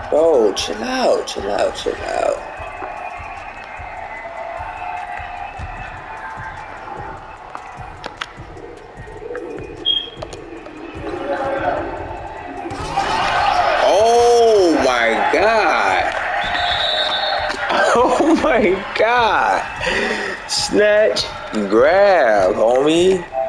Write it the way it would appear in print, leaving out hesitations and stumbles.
Bro, chill out, chill out, chill out. Oh my god. Oh my god. Snatch, grab, homie.